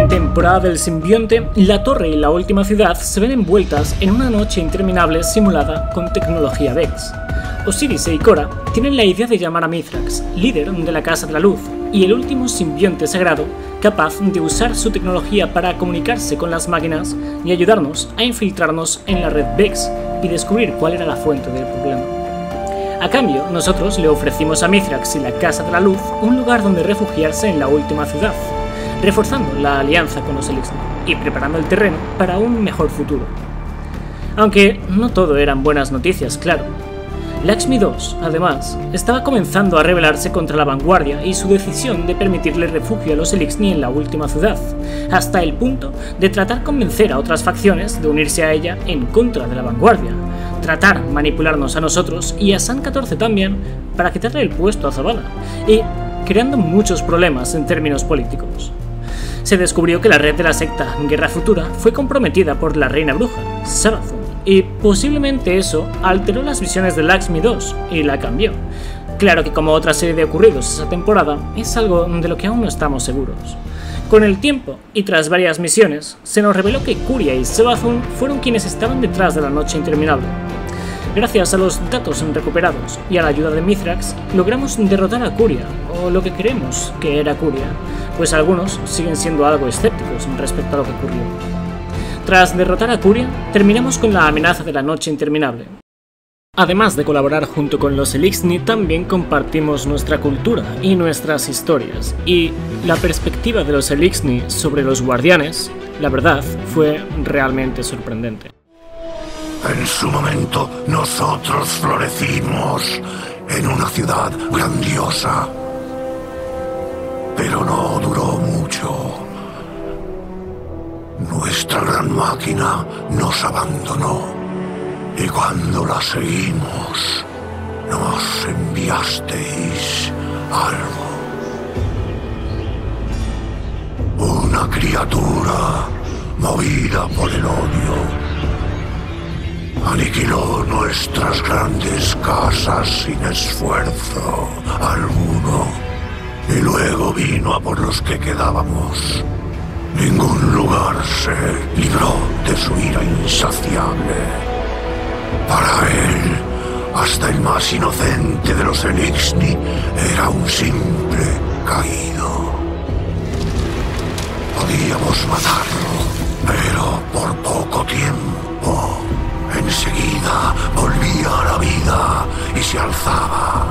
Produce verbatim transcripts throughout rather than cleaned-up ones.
En temporada del simbionte, la torre y la última ciudad se ven envueltas en una noche interminable simulada con tecnología Vex. Osiris e Ikora tienen la idea de llamar a Mithrax, líder de la Casa de la Luz, y el último simbionte sagrado, capaz de usar su tecnología para comunicarse con las máquinas y ayudarnos a infiltrarnos en la red Vex y descubrir cuál era la fuente del problema. A cambio, nosotros le ofrecimos a Mithrax y la Casa de la Luz un lugar donde refugiarse en la última ciudad, reforzando la alianza con los Elixir y preparando el terreno para un mejor futuro. Aunque no todo eran buenas noticias, claro. Lakshmi dos, además, estaba comenzando a rebelarse contra la vanguardia y su decisión de permitirle refugio a los Elixir en la última ciudad, hasta el punto de tratar convencer a otras facciones de unirse a ella en contra de la vanguardia, tratar manipularnos a nosotros y a San catorce también para quitarle el puesto a Zavala, y creando muchos problemas en términos políticos. Se descubrió que la red de la secta Guerra Futura fue comprometida por la reina bruja, Savathun, y posiblemente eso alteró las visiones de Lakshmi dos y la cambió. Claro que, como otra serie de ocurridos esa temporada, es algo de lo que aún no estamos seguros. Con el tiempo, y tras varias misiones, se nos reveló que Kuria y Savathun fueron quienes estaban detrás de la noche interminable. Gracias a los datos recuperados y a la ayuda de Mithrax, logramos derrotar a Kuria, o lo que creemos que era Kuria, pues algunos siguen siendo algo escépticos respecto a lo que ocurrió. Tras derrotar a Kuria, terminamos con la amenaza de la noche interminable. Además de colaborar junto con los Elixir, también compartimos nuestra cultura y nuestras historias, y la perspectiva de los Elixir sobre los guardianes, la verdad, fue realmente sorprendente. En su momento, nosotros florecimos en una ciudad grandiosa, pero no duró mucho. Nuestra gran máquina nos abandonó, y cuando la seguimos, nos enviasteis algo. Una criatura movida por el odio. Aniquiló nuestras grandes casas sin esfuerzo alguno, y luego vino a por los que quedábamos. Ningún lugar se libró de su ira insaciable. Para él, hasta el más inocente de los Elixir era un simple caído. Podíamos matarlo, pero por poco tiempo. Enseguida volvía a la vida y se alzaba.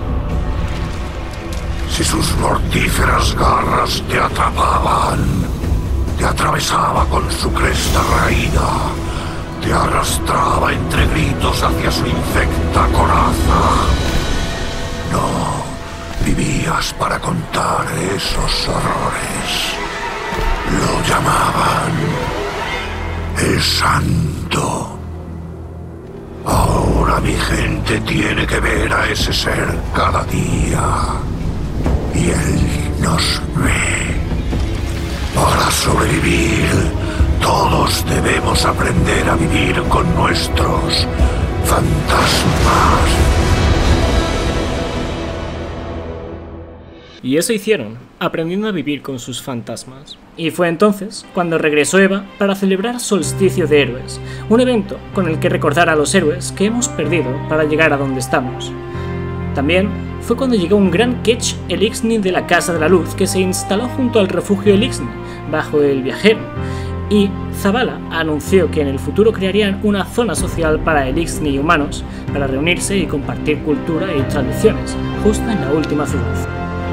Si sus mortíferas garras te atrapaban, te atravesaba con su cresta raída, te arrastraba entre gritos hacia su infecta coraza. No vivías para contar esos horrores. Lo llamaban el Santo. Ahora mi gente tiene que ver a ese ser cada día, y él nos ve. Para sobrevivir, todos debemos aprender a vivir con nuestros fantasmas. Y eso hicieron, aprendiendo a vivir con sus fantasmas. Y fue entonces cuando regresó Eva para celebrar Solsticio de Héroes, un evento con el que recordar a los héroes que hemos perdido para llegar a donde estamos. También fue cuando llegó un gran Ketch Elixir de la Casa de la Luz que se instaló junto al refugio Elixir, bajo el Viajero, y Zavala anunció que en el futuro crearían una zona social para Elixir y humanos para reunirse y compartir cultura y tradiciones, justo en la última ciudad.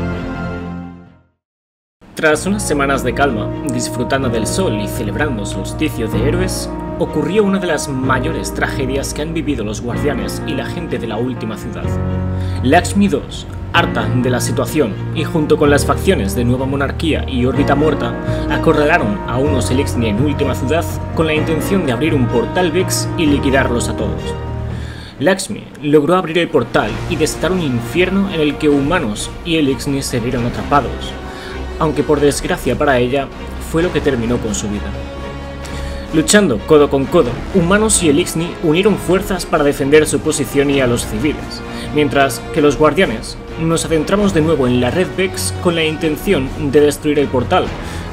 Tras unas semanas de calma, disfrutando del sol y celebrando Solsticio de Héroes, ocurrió una de las mayores tragedias que han vivido los guardianes y la gente de la última ciudad. Lakshmi dos, harta de la situación y junto con las facciones de Nueva Monarquía y Órbita Muerta, acorralaron a unos Elixir en última ciudad con la intención de abrir un portal Vex y liquidarlos a todos. Lakshmi logró abrir el portal y desatar un infierno en el que humanos y Elixir se vieron atrapados, aunque por desgracia para ella fue lo que terminó con su vida. Luchando codo con codo, humanos y Elixir unieron fuerzas para defender su posición y a los civiles, mientras que los guardianes nos adentramos de nuevo en la red Vex con la intención de destruir el portal,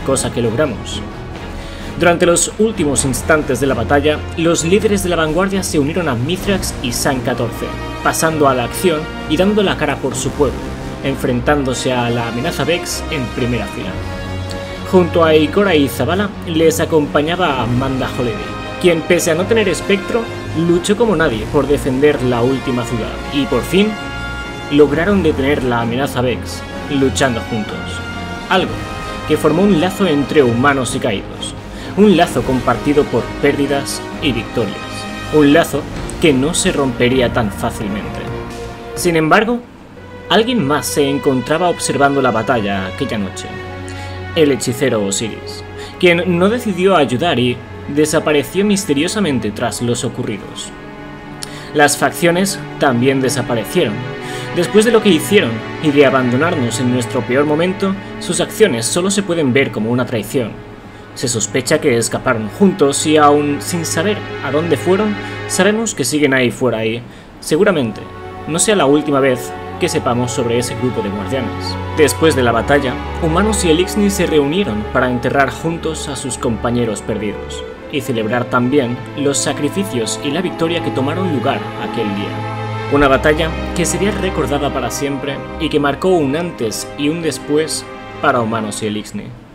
cosa que logramos. Durante los últimos instantes de la batalla, los líderes de la vanguardia se unieron a Mithrax y San catorce, pasando a la acción y dando la cara por su pueblo, enfrentándose a la amenaza Vex en primera fila. Junto a Ikora y Zavala les acompañaba Amanda Holliday, quien pese a no tener espectro, luchó como nadie por defender la última ciudad y por fin lograron detener la amenaza Vex, luchando juntos. Algo que formó un lazo entre humanos y caídos. Un lazo compartido por pérdidas y victorias. Un lazo que no se rompería tan fácilmente. Sin embargo, alguien más se encontraba observando la batalla aquella noche. El hechicero Osiris, quien no decidió ayudar y desapareció misteriosamente tras los ocurridos. Las facciones también desaparecieron. Después de lo que hicieron y de abandonarnos en nuestro peor momento, sus acciones solo se pueden ver como una traición. Se sospecha que escaparon juntos y aún sin saber a dónde fueron, sabemos que siguen ahí fuera y, seguramente, no sea la última vez que sepamos sobre ese grupo de guardianes. Después de la batalla, Humanos y Eliksni se reunieron para enterrar juntos a sus compañeros perdidos y celebrar también los sacrificios y la victoria que tomaron lugar aquel día. Una batalla que sería recordada para siempre y que marcó un antes y un después para Humanos y Eliksni.